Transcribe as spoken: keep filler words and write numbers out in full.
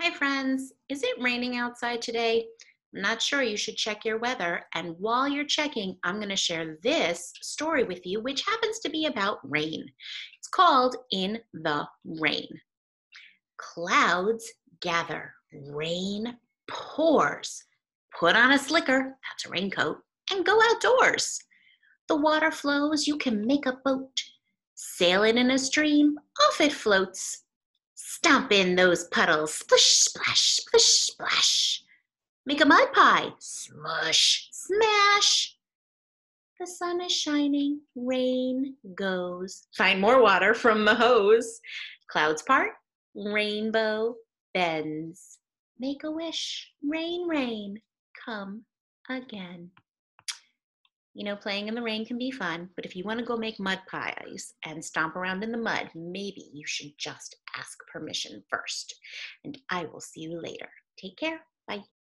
Hi, friends. Is it raining outside today? I'm not sure. You should check your weather. And while you're checking, I'm going to share this story with you, which happens to be about rain. It's called In the Rain. Clouds gather, rain pours. Put on a slicker, that's a raincoat, and go outdoors. The water flows, you can make a boat. Sail it in a stream, off it floats. Stomp in those puddles, splish, splash, splish, splash. Make a mud pie, smush, smash. The sun is shining, rain goes. Find more water from the hose. Clouds part, rainbow bends. Make a wish, rain, rain, come again. You know, playing in the rain can be fun, but if you want to go make mud pies and stomp around in the mud, maybe you should just ask permission first. And I will see you later. Take care. Bye.